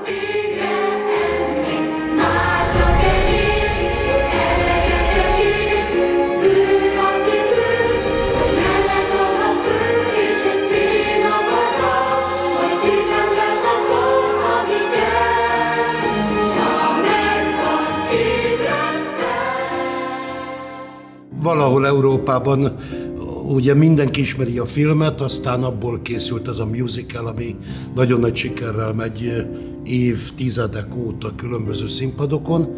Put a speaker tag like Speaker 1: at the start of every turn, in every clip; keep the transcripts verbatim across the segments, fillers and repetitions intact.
Speaker 1: Valahol Európában ugye mindenki ismeri a filmet, aztán abból készült ez a musical, ami nagyon nagy sikerrel megy évtizedek óta különböző színpadokon.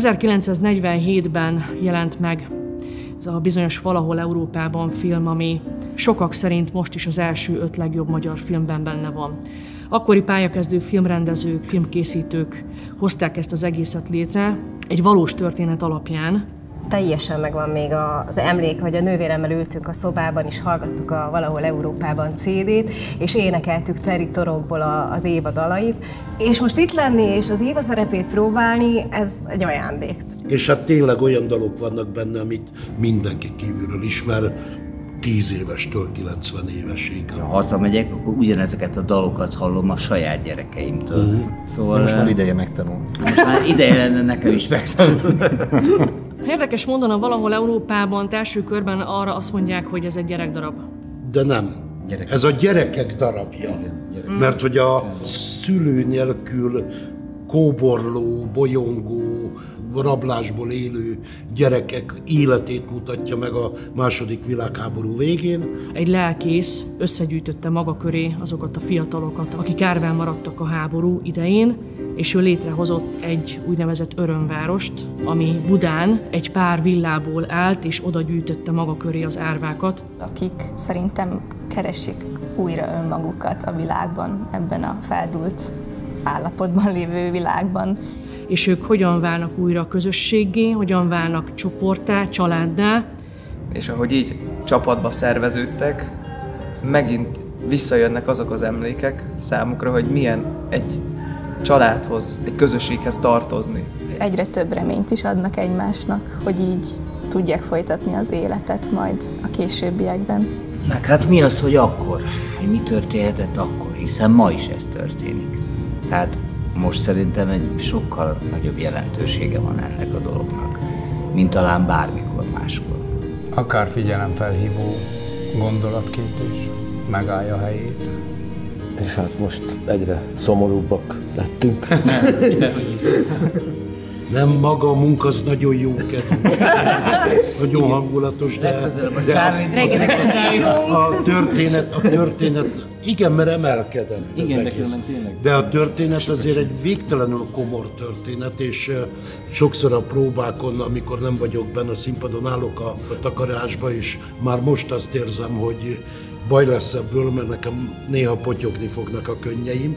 Speaker 2: ezerkilencszáznegyvenhétben jelent meg ez a bizonyos Valahol Európában film, ami sokak szerint most is az első öt legjobb magyar filmben benne van. Akkori pályakezdő filmrendezők, filmkészítők hozták ezt az egészet létre egy valós történet alapján.
Speaker 3: Teljesen megvan még az emlék, hogy a nővéremmel ültünk a szobában, és hallgattuk a Valahol Európában cé dét, és énekeltük Terry Torokból az Éva dalait. És most itt lenni, és az Éva szerepét próbálni, ez egy ajándék.
Speaker 1: És hát tényleg olyan dalok vannak benne, amit mindenki kívülről ismer, tíz évestől kilencven évesig.
Speaker 4: Ha hazamegyek, akkor ugyanezeket a dalokat hallom a saját gyerekeimtől.
Speaker 5: Uh-huh.
Speaker 4: Szóval
Speaker 5: most már ideje megtanulni.
Speaker 4: Most már ideje lenne nekem is megtanulni.
Speaker 2: Érdekes mondana, Valahol Európában első körben arra azt mondják, hogy ez egy gyerekdarab.
Speaker 1: De nem.
Speaker 5: Gyerek.
Speaker 1: Ez a gyerekek darabja. Gyerek. Mert hogy a szülő nélkül kóborló, bolyongó, rablásból élő gyerekek életét mutatja meg a második világháború végén.
Speaker 2: Egy lelkész összegyűjtötte maga köré azokat a fiatalokat, akik árván maradtak a háború idején, és ő létrehozott egy úgynevezett örömvárost, ami Budán egy pár villából állt, és oda gyűjtötte maga köré az árvákat.
Speaker 6: Akik szerintem keresik újra önmagukat a világban, ebben a feldúlt állapotban lévő világban.
Speaker 2: És ők hogyan válnak újra közösséggé, hogyan válnak csoporttá, családdá.
Speaker 7: És ahogy így csapatba szerveződtek, megint visszajönnek azok az emlékek számukra, hogy milyen egy családhoz, egy közösséghez tartozni.
Speaker 6: Egyre több reményt is adnak egymásnak, hogy így tudják folytatni az életet majd a későbbiekben.
Speaker 4: Meg hát mi az, hogy akkor? Mi történhetett akkor? Hiszen ma is ez történik. Tehát most szerintem egy sokkal nagyobb jelentősége van ennek a dolognak, mint talán bármikor máskor.
Speaker 8: Akár figyelemfelhívó gondolatként is megállja a helyét.
Speaker 9: És hát most egyre szomorúbbak lettünk.
Speaker 1: Nem, maga a munka az nagyon jó kedvű. Nagyon hangulatos, de, de a, a, történet, a történet, igen, mert emelkedett az
Speaker 5: igen,
Speaker 1: egész.
Speaker 5: De,
Speaker 1: de a történet azért egy végtelenül komor történet, és sokszor a próbákon, amikor nem vagyok benne a színpadon, állok a, a takarásba, és már most azt érzem, hogy baj lesz ebből, mert nekem néha potyogni fognak a könnyeim.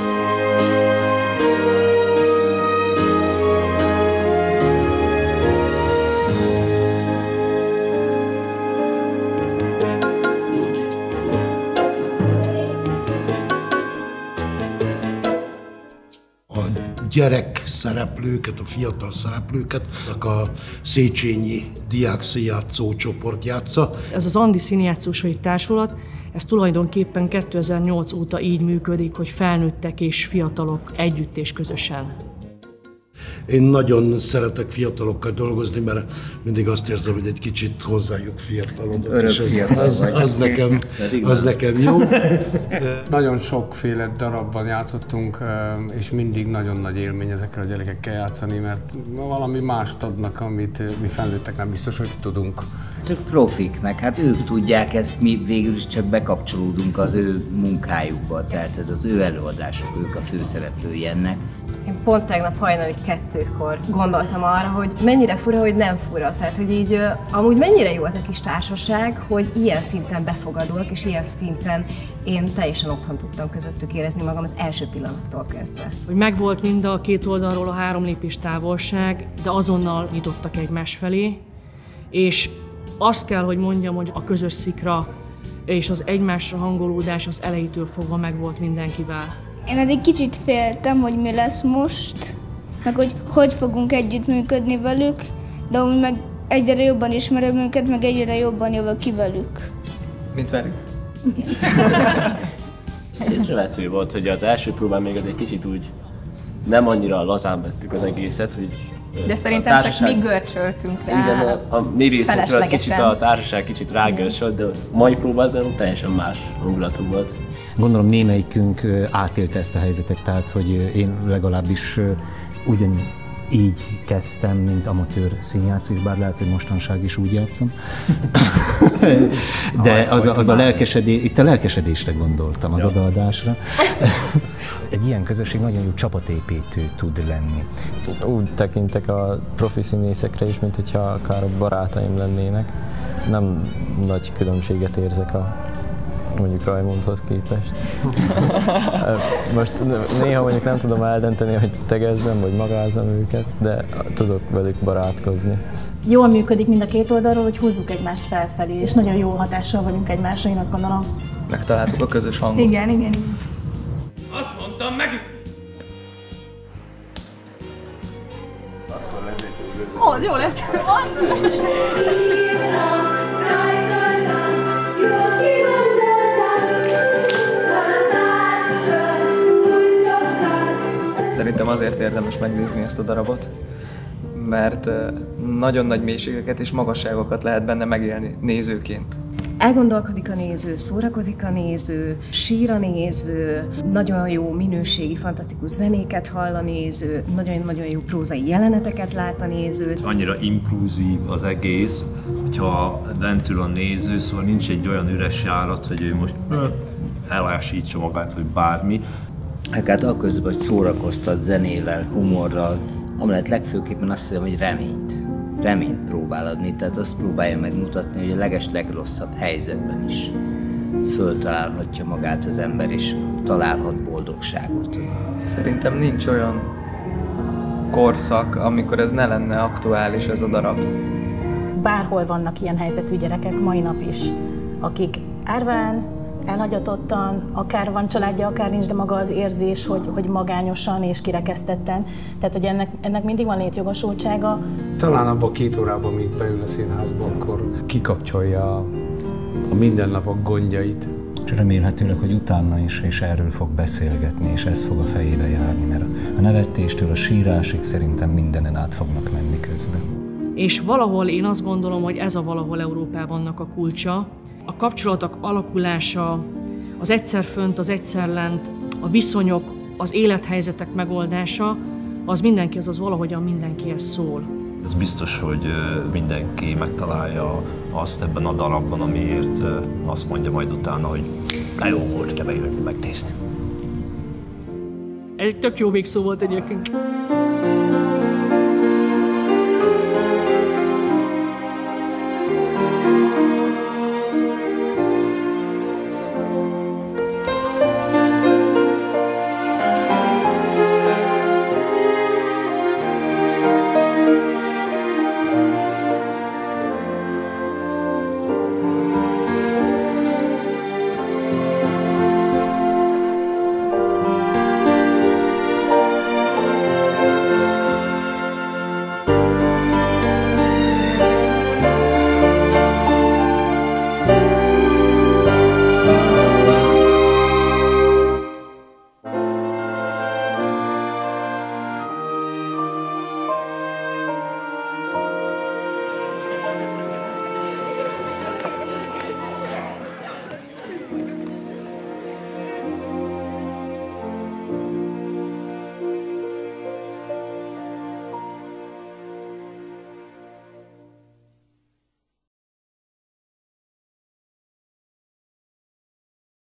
Speaker 1: Gyerek szereplőket, a fiatal szereplőket, a Széchenyi Diákszínjátszó csoport játsza.
Speaker 2: Ez az Andi Színjátszósai Társulat, ez tulajdonképpen kétezer-nyolc óta így működik, hogy felnőttek és fiatalok együtt és közösen.
Speaker 1: Én nagyon szeretek fiatalokkal dolgozni, mert mindig azt érzem, hogy egy kicsit hozzájuk fiatalodok.
Speaker 4: Örök fiatal
Speaker 1: az, az, az, nekem, az nekem jó.
Speaker 8: Nagyon sokféle darabban játszottunk, és mindig nagyon nagy élmény ezekkel a gyerekekkel játszani, mert valami mást adnak, amit mi felnőttek nem biztos, hogy tudunk.
Speaker 4: Ők profik, meg hát ők tudják ezt, mi végül is csak bekapcsolódunk az ő munkájukba, tehát ez az ő előadások, ők a főszereplői ennek.
Speaker 3: Én pont tegnap hajnali kettőkor gondoltam arra, hogy mennyire fura, hogy nem fura. Tehát, hogy így amúgy mennyire jó ez a kis társaság, hogy ilyen szinten befogadóak, és ilyen szinten én teljesen otthon tudtam közöttük érezni magam az első pillanattól kezdve.
Speaker 2: Hogy megvolt mind a két oldalról a három lépés távolság, de azonnal nyitottak egymás felé, és azt kell, hogy mondjam, hogy a közös szikra és az egymásra hangolódás az elejétől fogva megvolt mindenkivel.
Speaker 10: Én eddig kicsit féltem, hogy mi lesz most, meg hogy hogy fogunk együttműködni velük, de úgy meg egyre jobban ismerem őket, meg egyre jobban jövök ki velük.
Speaker 7: Mint velük?
Speaker 11: Észrevehető volt, hogy az első próbán még az egy kicsit úgy
Speaker 9: nem annyira lazán vettük az egészet, hogy
Speaker 6: de szerintem társaság... csak mi görcsöltünk rá.
Speaker 9: Igen, a, a mi részünkről kicsit a társaság kicsit rágörcsölt, de a mai próbázón teljesen más hangulatú volt.
Speaker 5: Gondolom némelyikünk átélte ezt a helyzetet, tehát hogy én legalábbis ugyan így kezdtem, mint amatőr színjátszó, bár lehet, hogy mostanság is úgy játszom. De az a, az a lelkesedés, itt a lelkesedésre gondoltam, az odaadásra. Egy ilyen közösség nagyon jó csapatépítő tud lenni.
Speaker 11: Úgy tekintek a profi színészekre is, mint hogyha akár barátaim lennének. Nem nagy különbséget érzek a mondjuk Rajmondhoz képest. Most néha mondjuk nem tudom eldönteni, hogy tegezzem vagy magázzam őket, de tudok velük barátkozni.
Speaker 12: Jól működik mind a két oldalról, hogy húzzuk egymást felfelé, és nagyon jó hatással vagyunk egymásra, én azt gondolom.
Speaker 7: Megtaláltuk a közös hangot.
Speaker 12: Igen, igen.
Speaker 13: Azt mondtam meg!
Speaker 12: Ó, jó lett!
Speaker 7: Szerintem azért érdemes megnézni ezt a darabot, mert nagyon nagy mélységeket és magasságokat lehet benne megélni nézőként.
Speaker 3: Elgondolkodik a néző, szórakozik a néző, sír a néző, nagyon jó minőségi, fantasztikus zenéket hall a néző, nagyon-nagyon jó prózai jeleneteket lát a néző.
Speaker 14: Annyira impulzív az egész, hogyha lentül a néző, szóval nincs egy olyan üres járat, hogy ő most elásítsa magát, vagy bármi.
Speaker 4: Hát akközben, hogy szórakoztat zenével, humorral, amellett legfőképpen azt hiszem, hogy reményt. Reményt próbál adni, tehát azt próbálja megmutatni, hogy a leges legrosszabb helyzetben is föltalálhatja magát az ember, és találhat boldogságot.
Speaker 7: Szerintem nincs olyan korszak, amikor ez ne lenne aktuális, ez a darab.
Speaker 12: Bárhol vannak ilyen helyzetű gyerekek, mai nap is, akik árván, elhagyatottan, akár van családja, akár nincs, de maga az érzés, hogy, hogy magányosan és kirekesztetten. Tehát, hogy ennek, ennek mindig van létjogosultsága.
Speaker 8: Talán abban a két órában, míg beül a színházba, akkor kikapcsolja a, a mindennapok gondjait.
Speaker 5: És remélhetőleg, hogy utána is, és erről fog beszélgetni, és ez fog a fejébe járni, mert a nevetéstől a sírásig szerintem mindenen át fognak menni közben.
Speaker 2: És valahol én azt gondolom, hogy ez a valahol Európában a kulcsa. A kapcsolatok alakulása, az egyszer fönt, az egyszer lent, a viszonyok, az élethelyzetek megoldása, az mindenki, az az valahogyan mindenkihez szól.
Speaker 14: Ez biztos, hogy mindenki megtalálja azt ebben a darabban, amiért azt mondja majd utána, hogy na jó volt ide bejönni megnézni.
Speaker 2: Egy tök jó végszó volt egyébként.